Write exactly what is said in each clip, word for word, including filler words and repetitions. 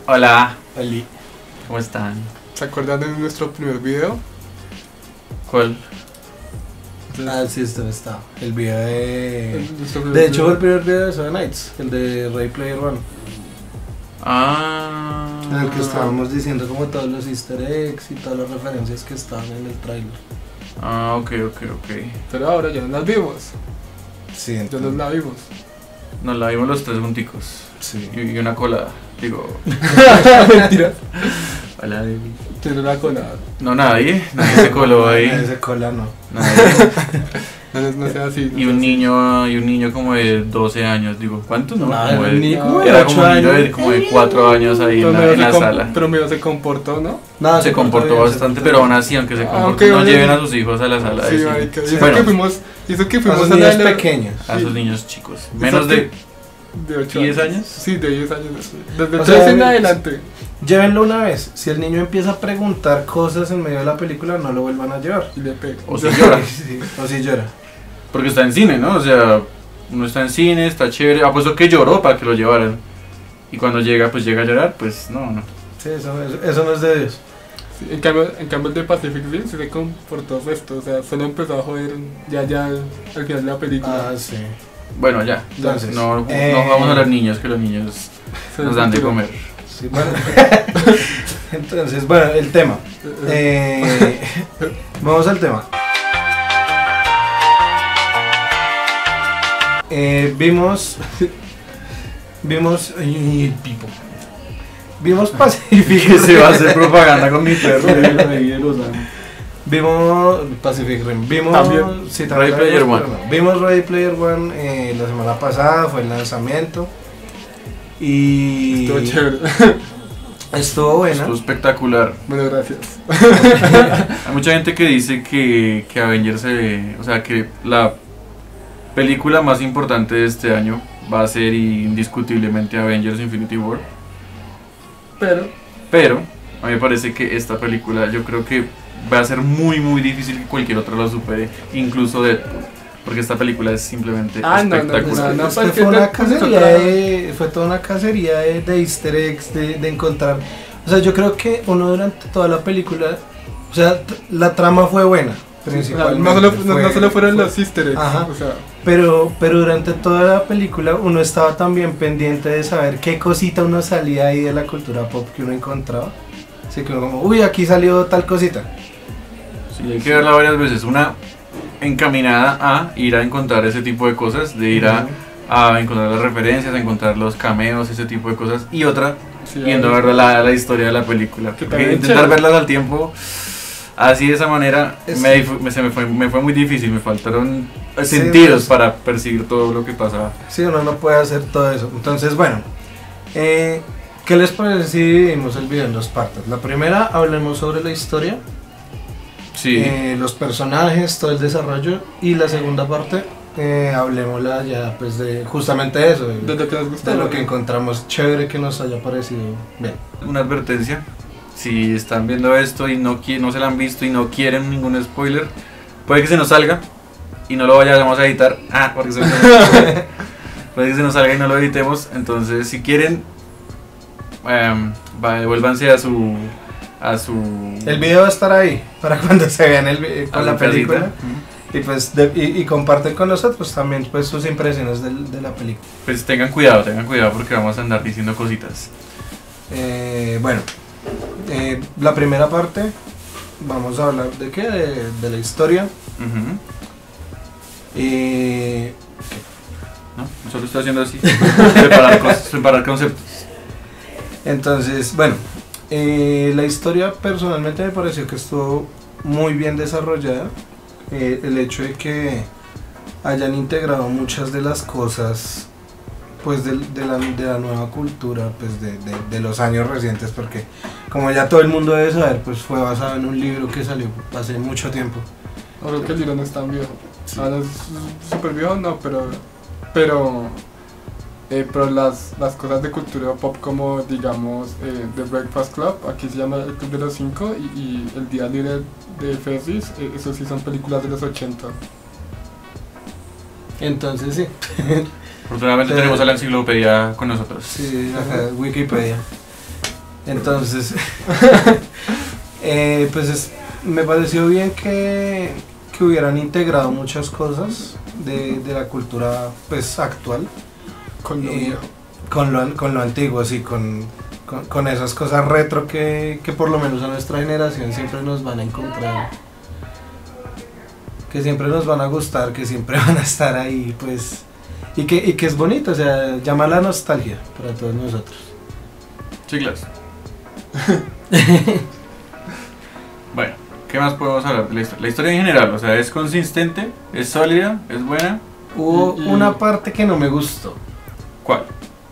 Hola, Ali. ¿cómo están? ¿Se acuerdan de nuestro primer video? ¿Cuál? Ah, sí, esto está. El video de. El- nuestro primer De hecho, fue el video. primer video de Seven Nights, el de Ready Player One. Ah. En el que estábamos diciendo como todos los easter eggs y todas las referencias que estaban en el trailer. Ah, ok, ok, ok. Pero ahora ya no las vimos. Sí, Ya entonces. nos la vimos. Nos la vimos los tres junticos. Sí. Y, y una colada. Digo, Mentira. hola, baby. Tiene una colada. No, nadie. Nadie se coló ahí. Ese cola no. Nadie. No, no, no sea así. no Y sea un así. niño, y un niño como de doce años. Digo, ¿cuántos? No, No, como era un de, niño como de era ocho como un niño de, años. como de cuatro años ahí Pero en la, medio en se la com- sala. Pero medio se comportó, ¿no? No, Se comportó bien, bastante, se pero portó aún así, aunque se Ah, comportó, ok, no bueno. lleven a sus hijos a la sala. Sí, de marica. Y eso Bueno, que fuimos, y eso que bien. A fuimos los a la niños de la- pequeños. a sí. sus niños chicos. Eso Menos que- de de ocho ¿diez años? Sí, de diez años. Desde O tres sea, en adelante. Llévenlo una vez. Si el niño empieza a preguntar cosas en medio de la película, no lo vuelvan a llevar. Y le pega. O si llora. Sí, o si llora. Porque está en cine, ¿no? O sea, uno está en cine, está chévere. Apuesto que lloró para que lo llevaran. Y cuando llega, pues llega a llorar, pues no, no. Sí, eso, no es- eso no es de Dios. Sí, en, cambio, en cambio el de Pacific Rim sí se comportó esto. O sea, solo empezó a joder ya ya al al final de la película. Ah, sí. Bueno, ya. Entonces, no, eh, no vamos a los niños, que los niños Se nos dan de tiró. comer. Sí, bueno. Entonces, bueno, el tema. Eh, vamos al tema. Eh, vimos. Vimos. Ay, el pipo. Vimos Pacific. Que se va a hacer propaganda con mi perro. Vimos Pacific Rim. Vimos. También. Sí, también Ready la Player vimos, One. pero no. Vimos Ready Player One eh, la semana pasada. Fue el lanzamiento. Y. Estuvo chévere. Estuvo buena. Estuvo espectacular. Bueno, gracias. Hay mucha gente que dice que, que Avengers, se- o sea, que la película más importante de este año va a ser indiscutiblemente Avengers Infinity War. Pero, Pero a mí me parece que esta película, yo creo que va a ser muy muy difícil que cualquier otra la supere, incluso Deadpool, porque esta película es simplemente Ah, no, no, espectacular. no, no. Es que pues fue que una Deadpool es cacería otra- de, fue toda una cacería de, de easter eggs, de, de encontrar, o sea, yo creo que uno durante toda la película, o sea, t- la trama fue buena, o sea, principalmente, no, solo, no, fue- no solo fueron fue- los easter eggs. Ajá. O sea, pero, pero durante toda la película uno estaba también pendiente de saber qué cosita uno salía ahí de la cultura pop que uno encontraba, así que uno como, uy, aquí salió tal cosita. Sí, hay que verla varias veces. Una encaminada a ir a encontrar ese tipo de cosas, de ir a, a encontrar las referencias, a encontrar los cameos, ese tipo de cosas. Y otra, sí, yendo a hay- ver la, la historia de la película. Que Porque también intentar chévere. verlas al tiempo, así de esa manera, Es- me, dif- me- se me, fue, me fue muy difícil. Me faltaron eh, Sí, sentidos pues. para percibir todo lo que pasaba. Sí, uno no puede hacer todo eso. Entonces, bueno, eh, ¿qué les parece si dividimos el video en dos partes? La primera, hablemos sobre la historia, Sí, eh, los personajes, todo el desarrollo, y la segunda parte, eh, hablemosla ya pues de justamente eso, de, de lo que nos gustó. de lo que encontramos chévere que nos haya parecido bien. una advertencia. Si están viendo esto y no, qui- no se la han visto y no quieren ningún spoiler, puede que se nos salga y no lo vayamos a editar. Ah, porque se puede que se nos salga y no lo editemos. Entonces, si quieren, em, va, devuélvanse a su a su El video va a estar ahí para cuando se vean el, vi- a con su la película casita. Ujú. y pues de- y, y comparten con nosotros también pues sus impresiones del- de la película. Pues tengan cuidado, tengan cuidado porque vamos a andar diciendo cositas. Eh, bueno, eh, la primera parte, vamos a hablar de qué, de, de la historia. Ujú. Y ¿No? Solo estoy haciendo así. Separar, cosas, separar conceptos. entonces, bueno, eh, la historia personalmente me pareció que estuvo muy bien desarrollada. Eh, el hecho de que hayan integrado muchas de las cosas pues de, de la, de la nueva cultura pues de, de, de los años recientes, porque como ya todo el mundo debe saber, pues fue basado en un libro que salió hace mucho tiempo. Ahora que el libro no es tan viejo. Ah, no es súper viejo, no, pero. Pero. Eh, pero las, las cosas de cultura pop, como digamos eh, The Breakfast Club, aquí se llama El Club de los Cinco, y, y El Día Libre de Ferris, eh, eso sí son películas de los ochenta. Entonces sí, Afortunadamente Eh, tenemos a la enciclopedia con nosotros. sí, ajá, Wikipedia. Entonces, eh, pues es, me pareció bien que, que hubieran integrado muchas cosas de, de la cultura pues actual Con lo eh, viejo. con, lo, con lo antiguo, sí, con, con, con esas cosas retro que, que por lo menos a nuestra generación siempre nos van a encontrar, que siempre nos van a gustar, que siempre van a estar ahí, pues, y que, y que es bonito, o sea, llama la nostalgia para todos nosotros. Chiclas. Bueno, ¿qué más podemos hablar de la historia? La historia en general, o sea, es consistente, es sólida, es buena. Hubo Y- y- una parte que no me gustó, ¿Cuál?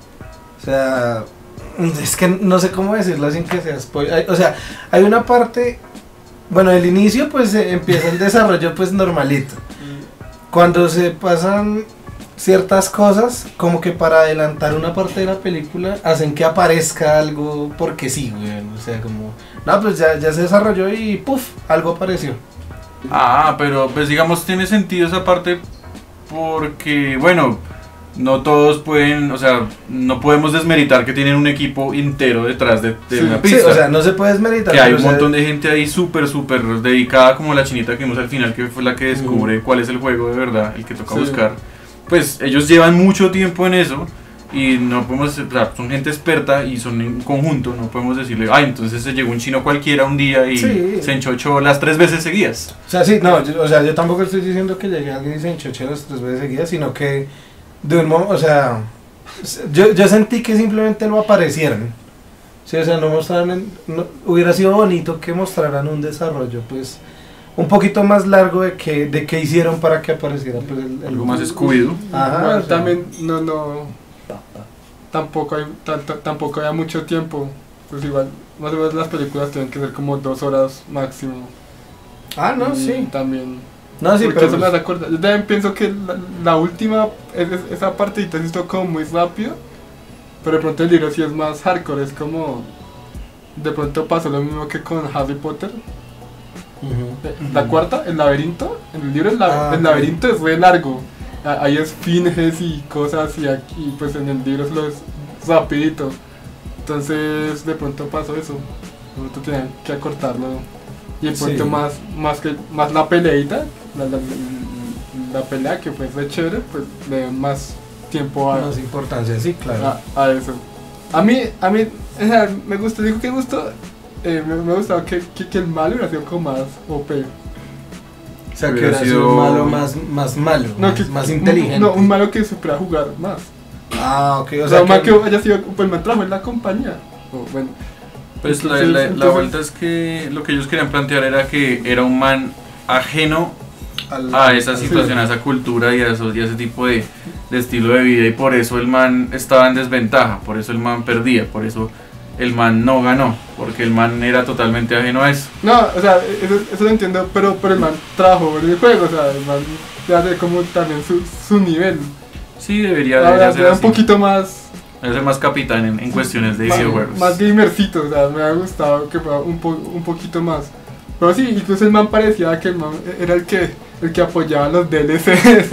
o sea, es que no sé cómo decirlo sin que sea spoiler, o sea, hay una parte, bueno, el inicio pues eh, empieza el desarrollo pues normalito. Cuando se pasan ciertas cosas, como que para adelantar una parte de la película, hacen que aparezca algo porque sí, güey. O sea, como, no, pues ya, ya se desarrolló y puff, algo apareció. Ah, pero pues digamos tiene sentido esa parte porque, bueno, no todos pueden, o sea, no podemos desmeritar que tienen un equipo entero detrás de, de Sí, una Sí, pista. o sea, no se puede desmeritar. Que hay pero, un o sea, montón de gente ahí súper, súper dedicada, como la chinita que vimos al final, que fue la que descubre cuál es el juego de verdad, el que toca Sí. buscar. Pues ellos llevan mucho tiempo en eso y no podemos, o sea, son gente experta y son en conjunto, no podemos decirle, ay, entonces se llegó un chino cualquiera un día y Sí. se enchochó las tres veces seguidas. O sea, sí, no, yo, o sea, yo tampoco estoy diciendo que llegue alguien y se enchoche las tres veces seguidas, sino que de un modo, o sea, yo, yo sentí que simplemente no aparecieron. Sí, o sea, no mostraron, en- no- hubiera sido bonito que mostraran un desarrollo, pues, un poquito más largo de que, de qué hicieron para que apareciera, pues, el, el Algo más Scooby-Doo. Ajá, Bueno, o sea. también no no tampoco hay ta- ta- tampoco había mucho tiempo, pues igual más o menos las películas tienen que ser como dos horas máximo. Ah, no, Y sí. también No, sí, porque pero eso me pues, hace acordar. Yo también pienso que la, la última es- es- esa partidita sí estuvo como muy rápido, pero de pronto el libro sí es más hardcore, es como de pronto pasó lo mismo que con Harry Potter. ujú. Eh, La cuarta, el laberinto, en el libro el, lab- Ah, el ok. laberinto es re largo. A- Hay esfinges y cosas y aquí pues en el libro solo es rapidito. Entonces de pronto pasó eso. De pronto tenían que acortarlo. Y de pronto Sí. más, más que más la peleita, la, la, la pelea que fue re chévere, pues le dieron más tiempo a, Más importancia, sí, claro. a, a eso. A mí, a mí, o sea, me gustó, digo que me gustó, eh, me, me gustaba que, que, que el malo hubiera sido como más O P. O sea, que hubiera hubiera sido sido- un malo más, más malo, No, más, que, más un- inteligente. No, un malo que supiera jugar más. Ah, ok, O o sea, sea, un malo que, que haya sido, pues me trajo en la compañía. O, bueno, Pues la, Entonces- la- la entonces- vuelta es que lo que ellos querían plantear era que era un man ajeno al- a esa al- situación, a esa cultura y a, esos, y a ese tipo de, de estilo de vida y por eso el man estaba en desventaja, por eso el man perdía, por eso el man no ganó, porque el man era totalmente ajeno a eso. no, o sea, eso, eso lo entiendo, pero, pero el man trabajó en el juego, o sea, el man ya hace como también su, su nivel. Sí, debería, Ahora, debería ser era un así. poquito más, Debe ser más capitán en, en cuestiones de más, videojuegos. más gamercito, o sea, me ha gustado que fuera un, po, un poquito más. Pero sí, incluso el man parecía que el man era el que, el que apoyaba los D L Cs.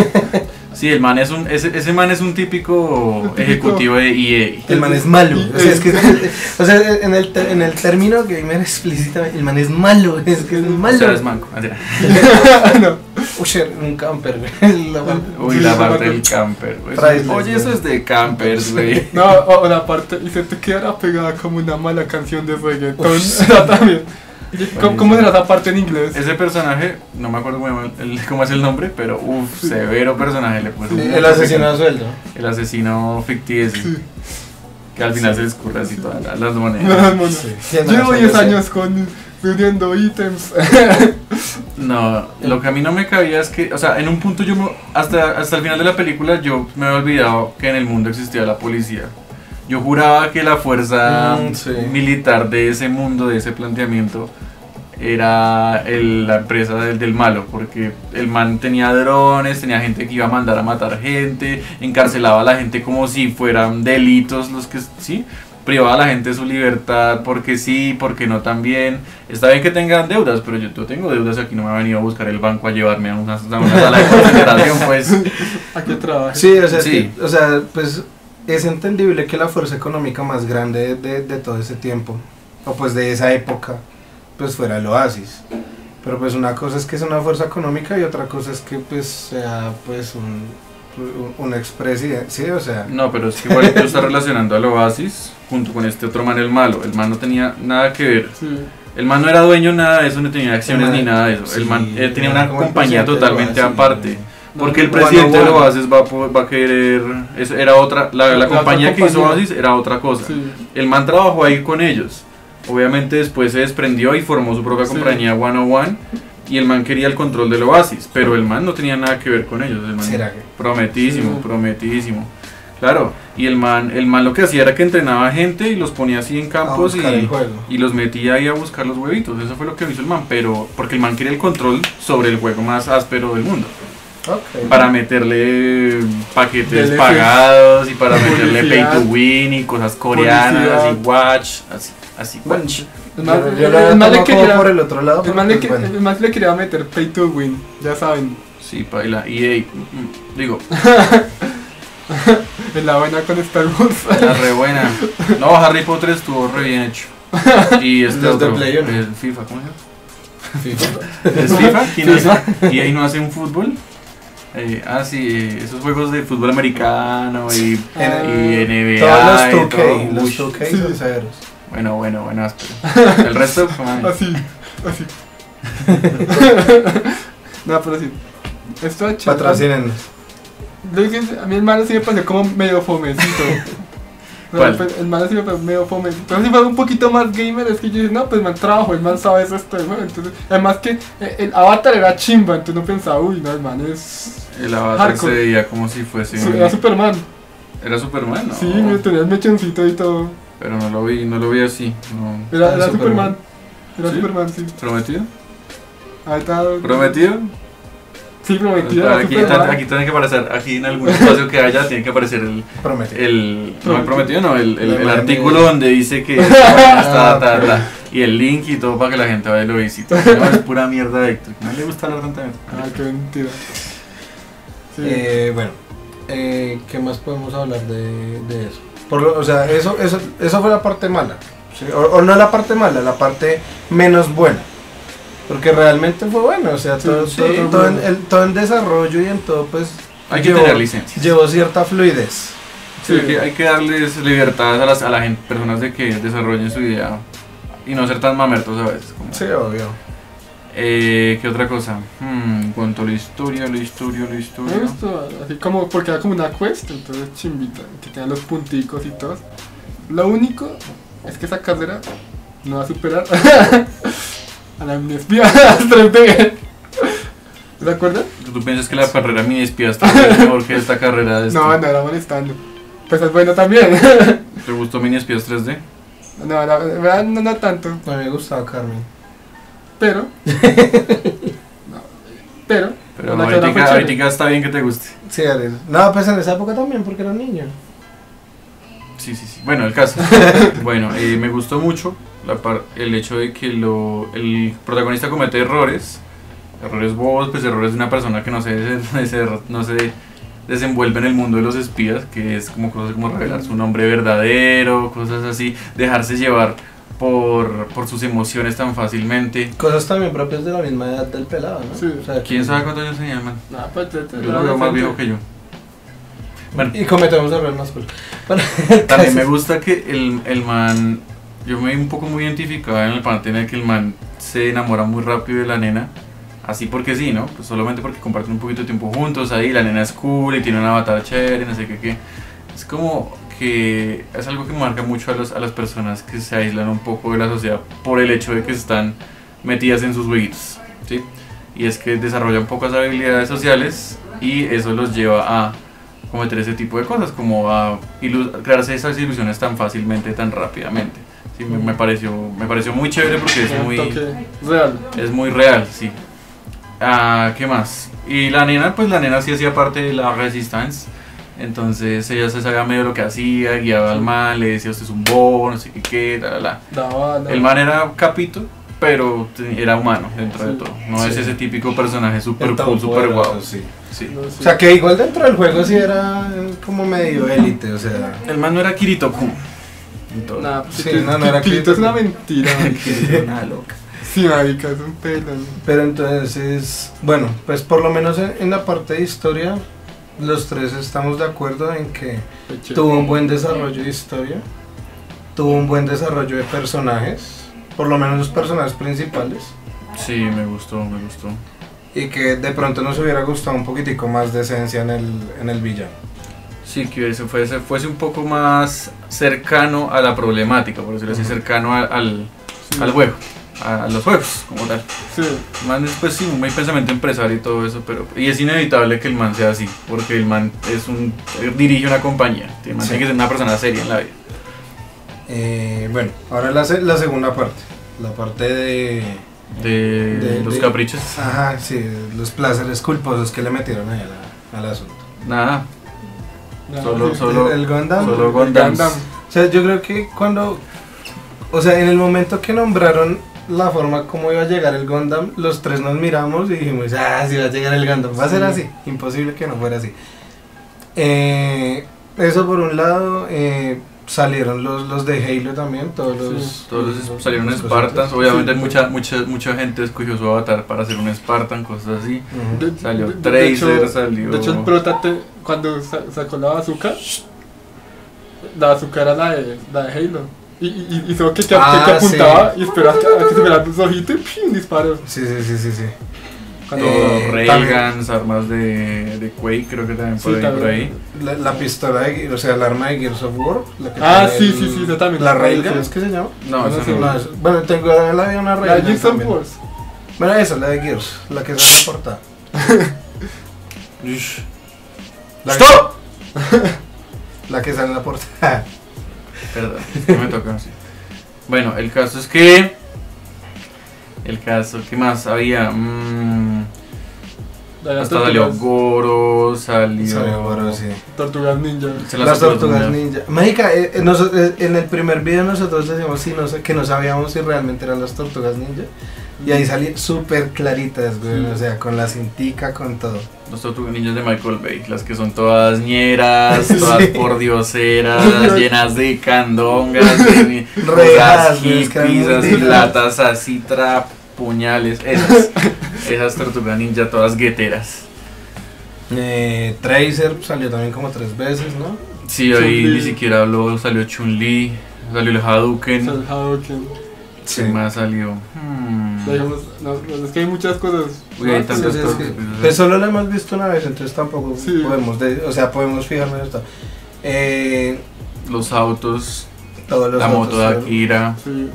Sí, el man es un, ese, ese man es un típico, Un típico- ejecutivo de E A. El man es malo. Y- O sea, es que, o sea, en el, te- en el término gamer explícitamente, el man es malo. Es que es O malo. sea, es manco. Mentira. No. Uy, un camper, güey. La- Uy, la parte del camper, güey. Priceless, Oye, eso güey. es de campers, güey. No, o, o la parte, y se te quedará pegada como una mala canción de reggaetón. Uf, sí. También. ¿Cómo, ¿Cómo será esa parte en inglés? Ese personaje, no me acuerdo muy mal el- cómo es el nombre, pero uff, severo personaje le puso. El asesino a sueldo. El asesino ficticio. Sí. Que al final se les escurre así todas las- las monedas. No, no, no. Sí. Llevo diez años con reuniendo ítems. No, lo que a mí no me cabía es que, o sea, en un punto yo, me- hasta, hasta el final de la película, yo me había olvidado que en el mundo existía la policía. Yo juraba que la fuerza Mm, sí. militar de ese mundo, de ese planteamiento, era el- la empresa del, del malo, porque el man tenía drones, tenía gente que iba a mandar a matar gente, encarcelaba a la gente como si fueran delitos los que, sí, privaba a la gente de su libertad, porque sí, porque no también. Está bien que tengan deudas, pero yo, yo tengo deudas aquí, no me ha venido a buscar el banco a llevarme a una, a una sala de concentración, pues. ¿A qué trabajas? Sí, o sea, Sí. que- o sea, pues es entendible que la fuerza económica más grande de, de, de todo ese tiempo, o pues de esa época, pues fuera el Oasis. Pero pues una cosa es que es una fuerza económica y otra cosa es que pues sea pues un, un expresidente, sí, o sea... No, pero es que igual tú estás relacionando al Oasis junto con este otro man, el malo. El man no tenía nada que ver. Sí. El man no era dueño de nada de eso, no tenía acciones man, ni nada de eso. sí, el man eh, tenía era una como el compañía presidente del totalmente Oasis. aparte. Porque el No, presidente bueno, del bueno. Oasis va, a po- va a querer... Eso era otra, la, la La otra compañía que hizo compañía. Oasis era otra cosa. Sí. El man trabajó ahí con ellos. Obviamente después se desprendió y formó su propia Sí. compañía ciento uno. Y el man quería el control del Oasis. Pero el man no tenía nada que ver con ellos. El man ¿Será que? prometidísimo, Sí. prometidísimo. Claro, y el man, el man lo que hacía era que entrenaba gente y los ponía así en campos buscar y, el juego. y los metía ahí a buscar los huevitos. Eso fue lo que hizo el man, pero porque el man quería el control sobre el juego más áspero del mundo. Okay. Para meterle paquetes D L C. pagados y para meterle pay Publicidad. to win y cosas coreanas Publicidad. y watch, así, así watch. El man, Yo, el- yo lo el man le tomo como quería, por el otro lado, el pero man le, pues que- bueno. el man le quería meter pay to win, ya saben. Sí, paila. Y mm, mm, digo, En la buena con Star Wars. la re buena. No, Harry Potter estuvo re bien hecho. Y este Los de otro, Play uno. el FIFA, ¿cómo se llama? ¿Es FIFA? ¿Quién hace? ¿Y ahí no hace un fútbol? Eh, ah, sí, eh, esos juegos de fútbol americano y, Ah. y N B A. Todos y los dos K, todo. los Ush. dos K son severos. Bueno, bueno, bueno, áspero. El resto, ¿cómo es? Así, así. No, pero sí. Esto es chévere. Patrocínenos. Lo que es- a mí el malo sí me pareció como medio fomecito. No, ¿Cuál? pues, el malo sí me pareció medio fomecito. Pero si fuera un poquito más gamer, es que yo dije, no, pues man trabajo, el man sabe eso esto, ¿no? Entonces, además que eh, el avatar era chimba, entonces no pensaba, uy, no, el man es. El avatar Hardcore. se veía como si fuese. su- Era Superman. Era Superman, ¿no? Sí, me tenía el mechoncito y todo. Pero no lo vi, no lo vi así. No. Era, Ah, era Superman. Superman. Era ¿Sí? Superman, sí. ¿Prometido? Ahí está. ¿Prometido? Sí, prometido. Era Aquí, Superman. aquí tiene que aparecer, aquí en algún espacio que haya, tiene que aparecer el, Prometido. el no el prometido, no, el, el, La el imagen artículo de- donde dice que esta vaina está Ah, ta, ok. ta, y el link y todo para que la gente vaya y lo visite. No, es pura mierda de Héctor. No le gusta hablar tanta mierda. Ah, qué mentira. Sí. Eh, bueno, eh, ¿qué más podemos hablar de, de eso? Por lo- o sea, eso, eso, eso fue la parte mala. ¿Sí? O, o no la parte mala, la parte menos buena. Porque realmente fue bueno, o sea, Sí, todo, sí, todo, fue todo en, bueno. el- todo en desarrollo y en todo, pues. Hay que llevó- tener licencias. Llevó cierta fluidez. Sí, hay que, hay que darles libertad a las a la gente, personas de que desarrollen su idea y no ser tan mamertos a veces. Como, Sí, obvio. eh, ¿Qué otra cosa? Hmm, en cuanto a la historia, la historia, la historia. Me gustó, así como porque era como una quest, entonces chimbita, que tenía los punticos y todo. Lo único es que esa carrera no va a superar a la Minespía tres D. ¿Se acuerdan? ¿Tú piensas que la carrera mini espías es mejor que esta carrera de No, esto? no, era molestando. Pues es bueno también. ¿Te gustó mini espías tres D? No, la verdad no, no tanto, A mí me gustaba Carmen. pero. No, pero. Pero la carrera fue ahorita, chévere. ahorita está bien que te guste. Sí, Ariel. No, pues en esa época también, porque era niño. Sí, sí, sí. Bueno, el caso. Bueno, eh, me gustó mucho la par- el hecho de que lo, el protagonista comete errores. Errores bobos, pues errores de una persona que no se, des- no se desenvuelve en el mundo de los espías, que es como cosas como revelar su nombre verdadero, cosas así, dejarse llevar por, por sus emociones tan fácilmente. Cosas también propias de la misma edad del pelado, ¿no? Sí. O sea, ¿Quién sabe cuántos años tenía, man? No, pues, te- te- Yo lo veo más viejo que yo. Bueno, Y cometemos errores más cool. Bueno, también me gusta que el, el man, yo me vi un poco muy identificado en el parte en el que el man se enamora muy rápido de la nena, así porque sí, ¿no? Pues solamente porque comparten un poquito de tiempo juntos ahí, la nena es cool y tiene una avatar chévere, no sé qué, qué. Es como que es algo que marca mucho a, los, a las personas que se aíslan un poco de la sociedad por el hecho de que están metidas en sus jueguitos, ¿sí? Y es que desarrollan pocas habilidades sociales y eso los lleva a cometer ese tipo de cosas, como a ilu- crearse esas ilusiones tan fácilmente, tan rápidamente. Sí, me, me pareció, me pareció muy chévere porque es un muy, toque real. es muy real, sí. Ah, ¿qué más? Y la nena, pues la nena sí hacía parte de la Resistance, entonces ella se sabía medio lo que hacía, guiaba al man, le decía usted es un bobo, no sé qué, qué, la, la, la. Daba, daba. El man era capito, pero te- era humano dentro de Sí. todo. No es Sí. ese típico personaje super El cool, tan super poderoso, guau. sí. Sí. No sé. O sea que igual dentro del juego sí era eh, como medio élite, o sea. El man no era Kirito-kun. en todo. Nah, pues Sí, que- no, no que- era que Kirito. es una mentira. Kirito, una loca. Sí, marica, es un pelón. Pero entonces, bueno, pues por lo menos en, en la parte de historia, los tres estamos de acuerdo en que tuvo un buen desarrollo de historia, tuvo un buen desarrollo de personajes, por lo menos los personajes principales, Sí, me gustó, me gustó. y que de pronto nos hubiera gustado un poquitico más de esencia en el, en el villano. Sí, que hubiese- fuese, fuese un poco más cercano a la problemática, por decirlo así, Ujú. cercano a- al, Sí. al juego, a, a los juegos como tal. Sí. Man es pues sí, muy pensamiento empresario y todo eso, pero y es inevitable que el man sea así, porque el man es un eh, dirige una compañía, el man Sí. tiene que ser una persona seria en la vida. Eh, bueno, ahora la, se- la segunda parte, la parte de... De, De- los de- caprichos. Ajá, sí, los placeres culposos que le metieron ahí a la- al asunto. Nada, Ya, Solo- sí. solo- el, el Gundam. solo El Gundams. Gundam. O sea, yo creo que cuando, o sea, en el momento que nombraron la forma como iba a llegar el Gundam, los tres nos miramos y dijimos, ah, sí va a llegar el Gundam, va a ser Sí. así, imposible que no fuera así. Eh, eso por un lado, eh, salieron los, los de Halo también, todos los... Sí. Todos los- salieron los Spartans, cositas. obviamente Sí. mucha, mucha, mucha gente escogió su avatar para hacer un Spartan, cosas así. Ujú. De- Salió de- de Tracer, hecho- salió- De hecho, el prota, te- cuando sa- sacó la bazooka, la bazooka era la de, la de Halo. Y, y, y hizo que, que, Ah, que apuntaba y esperaba que, a que se me los ojitos y ¡pim! Disparó. Sí, sí, sí, sí, sí. Cuando- Todo, Eh, Railguns, armas de, de Quake, creo que también por Sí, ahí. también. Por ahí. La, la pistola, de, o sea, el arma de Gears of War. La que Ah, tiene sí, sí, sí, eso también La está Railgun, ahí, ¿es que se llama? No, Ah, eso no sé, no. No, es- bueno, tengo la de una La Railgun Gears of también. Wars. Bueno, esa, la de Gears, la que sale en la portada. Ush. La ¡Stop! La que sale en la portada. Perdón, es que me toca así. Bueno, el caso es que. El caso, ¿qué más había? Mm, La de las hasta salió tortugas, Goro, salió. Salió bueno, sí. tortugas ninja. Se Las tortugas tortugas. ninja. Mágica, eh, eh, noso- eh, en el primer video nosotros decíamos sí, no sé, que no sabíamos si realmente eran las tortugas ninja. Y ahí salían súper claritas, güey. Sí. O sea, con la cintica, con todo. Los tortugas ninjas de Michael Bay, las que son todas ñeras, Sí. todas pordioseras, llenas de candongas, de Rejas, cosas güey, es que eran hippies, muy así, lindas. latas así, trap, puñales, esas, esas tortugas ninja todas gueteras. Eh, Tracer salió también como tres veces, ¿no? Sí, ahí Chun-Li. ni siquiera habló, salió Chun-Li, salió el Hadouken, El Hadouken. ¿qué más salió? Hmm. Ya dijimos, no, no, es que hay muchas cosas. Uy, hay ¿no? tantas Sí, sí, es que- cosas. pues solo la hemos visto una vez, entonces tampoco Sí. podemos, de- o sea, podemos fijarnos en esto. Eh, Los autos, todos los la autos moto de fueron- Akira. Sí.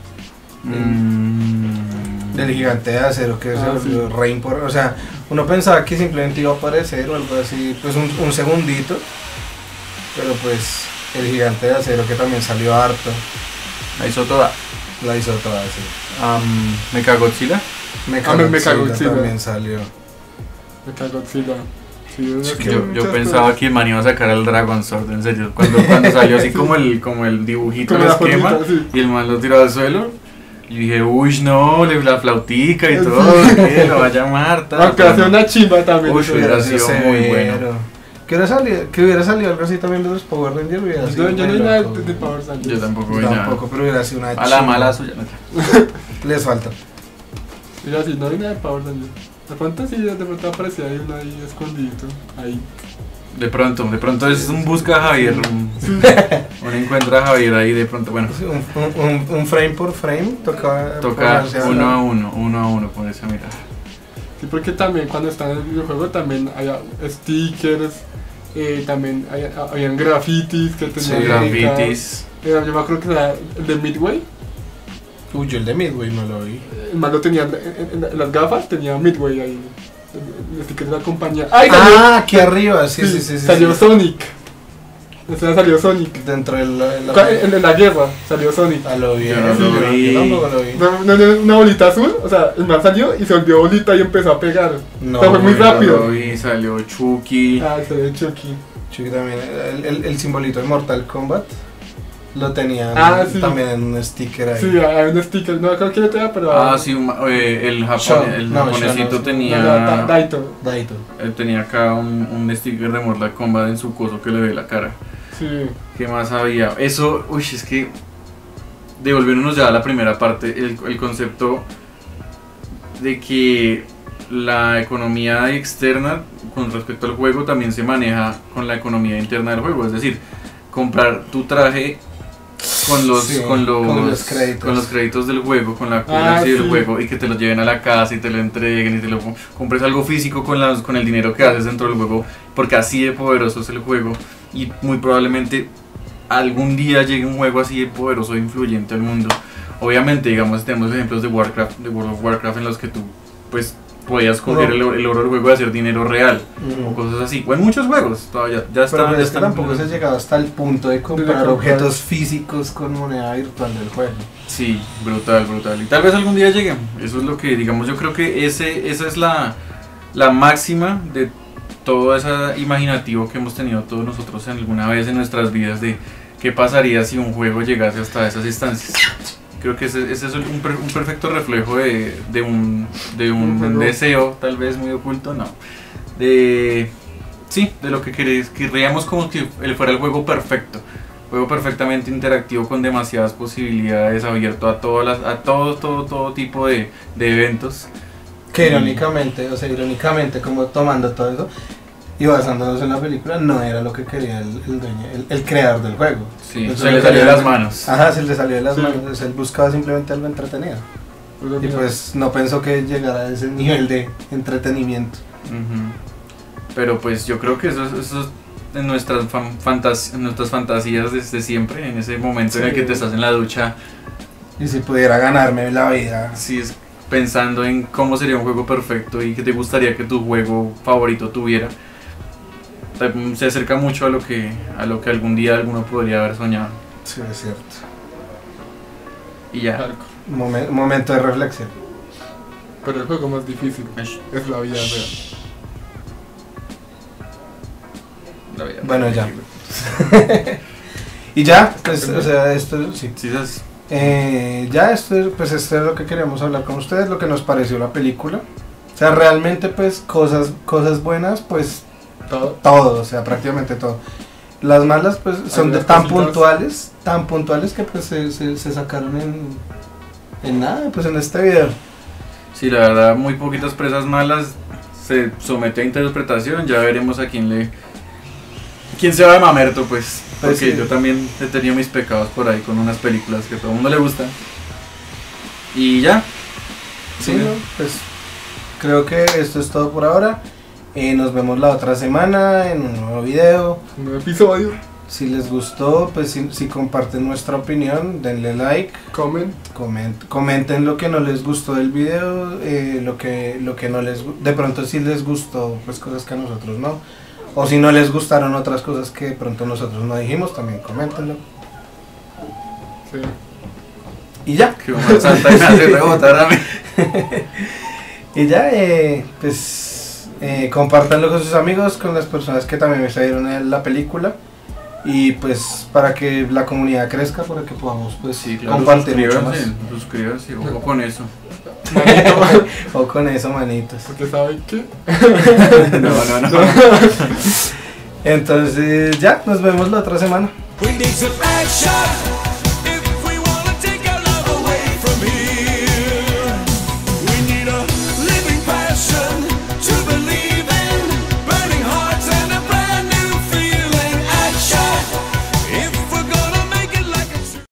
mm, Del gigante de acero que Ah, se sí. volvió re impor- o sea, uno pensaba que simplemente iba a aparecer o algo así, pues un, un segundito, pero pues el gigante de acero que también salió harto, La hizo toda. la hizo toda así. Um, Mechagodzilla. Mecha Ah, me- Godzilla Mechagodzilla. también salió. Mechagodzilla. Sí, es Sí, que Yo, hay yo muchas pensaba cosas. que el man iba a sacar al Dragon Sword, en serio. Cuando, cuando salió así como el, como el dibujito, Como el la esquema, formita, sí. y el man lo tiró al suelo. Y dije, uy, no, le- la flautica y todo, que lo va a llamar. tal, Aunque tal. hace una chimba también. Uy, eso. hubiera sido muy bueno. Que hubiera salido, que hubiera salido algo así también de los Power Rangers, hubiera sido Yo, yo no muy hay nada loco, de, de güey. Power Rangers. Yo tampoco vi Yo nada. tampoco, pero hubiera sido una A la chimba. mala suya. no. Les falta. Y así, no hay nada de Power Rangers. De pronto sí, de pronto aparecía ahí uno ahí escondidito. Ahí. De pronto, de pronto es un busca a Javier. Un, un encuentra a Javier ahí de pronto. Bueno, Un, un- un- un frame por frame, toca, toca ponerse a uno hablar. a uno, uno a uno, ponerse a mirar. Sí, porque también cuando estaba en el videojuego también había stickers, eh, también había- habían grafitis que Sí, tenían Grafitis. Era, yo me acuerdo que era el de Midway. Uy, yo el de Midway no lo vi. El man lo tenía en, en- en las gafas, tenía Midway ahí. El, el sticker de la compañía. ¡Ay, salió! Ah, aquí arriba, sí, sí, sí. sí, salió sí. Sonic. Ese salió Sonic. Dentro de la. de la- Cu- En, en la guerra salió Sonic. Ah, lo vi. Yo eh, no yo lo no- vi. yo tampoco lo vi. No, no, no, una bolita azul, o sea, el man salió y se volvió bolita y empezó a pegar. No, O sea, fue muy güey, rápido. Lo vi, salió Chucky. Ah, se ve Chucky. Chiqui también. El, el, el simbolito de Mortal Kombat. lo tenían Ah, sí. también en un sticker ahí. Sí, hay un sticker, no creo que lo tenga, pero... Ah, sí, un- eh, el, japon- Sean, el no, japonesito Sean no, No, tenía, no, Da- Daito. Daito. eh, tenía acá un, un sticker de Mortal Kombat en su coso que le ve la cara. Sí. ¿Qué más había? Eso, uy, es que devolviéndonos ya a la primera parte, el, el concepto de que la economía externa con respecto al juego también se maneja con la economía interna del juego, es decir, comprar tu traje con los, Sí, con los, con los créditos. con los créditos del juego, con la Ah, currency del sí. juego y que te lo lleven a la casa y te lo entreguen y te lo compres algo físico con, las, con el dinero que haces dentro del juego, porque así de poderoso es el juego y muy probablemente algún día llegue un juego así de poderoso e influyente al mundo. Obviamente, digamos, tenemos ejemplos de Warcraft, de World of Warcraft en los que tú pues podías coger No. el, oro- el oro del juego y hacer dinero real o Ujú. cosas así, o en muchos juegos todavía ya está, Pero pues ya es que están tampoco se ha implementando. llegado hasta el punto de comprar comprar. objetos físicos con moneda virtual del juego. Sí, brutal, brutal. Y tal vez algún día lleguen. Eso es lo que, digamos, yo creo que ese, esa es la, la máxima de todo ese imaginativo que hemos tenido todos nosotros en alguna vez en nuestras vidas de qué pasaría si un juego llegase hasta esas instancias. Creo que ese, ese es un, per- un perfecto reflejo de, de un, de un Un juego. deseo, tal vez muy oculto, no. De, sí, de lo que querés- querríamos como que él fuera el juego perfecto. Juego perfectamente interactivo con demasiadas posibilidades, abierto a todas las, a todo, todo, todo tipo de, de eventos. Que Y- irónicamente, o sea, irónicamente, como tomando todo eso y basándonos en la película, no era lo que quería el, el dueño, el, el creador del juego. Sí, Eso se le le salió de salió- las manos. Ajá, se le salió de las Sí. manos. O sea, él buscaba simplemente algo entretenido. Pero Y mira, pues no pensó que llegara a ese nivel de entretenimiento. Ujú. Pero pues yo creo que eso, es- eso es en nuestras, fan- fantas- en nuestras fantasías desde siempre, en ese momento en el Sí. que te estás en la ducha, Y si pudiera ganarme la vida. si es pensando en cómo sería un juego perfecto y qué te gustaría que tu juego favorito tuviera, te- se acerca mucho a lo que a lo que algún día alguno podría haber soñado. Sí, es cierto. Y ya. hardcore. Momen- momento de reflexión. Pero el juego más difícil Ash, es la vida real. la vida. Bueno, ya. Y ya, pues, o sea, esto sí. Sí, es- Eh, ya, esto, pues esto es lo que queríamos hablar con ustedes, lo que nos pareció la película. O sea, realmente, pues, cosas, cosas buenas, pues, Todo. todo, o sea, prácticamente todo. Las malas, pues, son de unas tan cositas. puntuales, tan puntuales que, pues, se, se, se sacaron en, en nada, pues, en este video. Sí, la verdad, muy poquitas presas malas se somete a interpretación. Ya veremos a quién le. ¿Quién se va de mamerto, pues? Pues Porque sí. yo también he tenido mis pecados por ahí con unas películas que a todo el mundo le gustan. Y ya. Sí, ¿no? Pues, creo que esto es todo por ahora. Eh, nos vemos la otra semana en un nuevo video. Un nuevo episodio. Si les gustó, pues si, si comparten nuestra opinión, denle like, Comment. coment- comenten lo que no les gustó del video, eh, lo que lo que no les gu- de pronto si les gustó, pues cosas que a nosotros no, o si no les gustaron otras cosas que de pronto nosotros no dijimos, también coméntenlo. Sí. Y ya, Que Omar Santa y me hace rebotar a mí. y ya, eh, pues eh, compártanlo con sus amigos, con las personas que también me vieron la película. Y pues para que la comunidad crezca, para que podamos pues Sí, claro, compartir mucho más. suscríbanse, suscríbanse, ojo con eso. Manito, O con eso, manitos. porque saben que. No, no, no. Entonces ya, nos vemos la otra semana. We need some action.